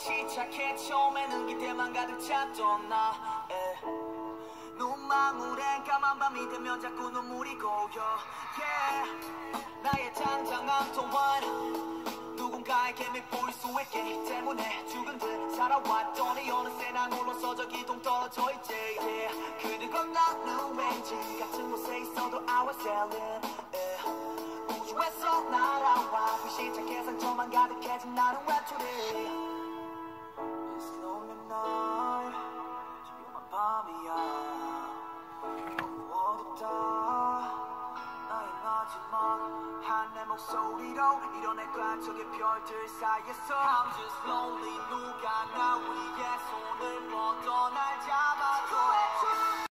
시작해 처음에는 기대만 가득 찼던 나 눈망울에 까만 밤이 되면 자꾸 눈물이 고여 나의 잔잔한 통환 누군가에게 밉보일 수 있기 때문에 죽은 듯 살아왔더니 어느새 난 홀로서 저기 동떨어져 있지 그들 건너는 왠지 같은 곳에 있어도 I was sailing 우주에서 날아와 불시착해 상처만 가득해진 나는 외톨이 It's lonely night 조용한 밤이야 너무 어둡다 나의 마지막 한 내 목소리로 이뤄낼까 저기 별들 사이에서 I'm just lonely 누가 나 위해 손을 뻗어 날 잡아줘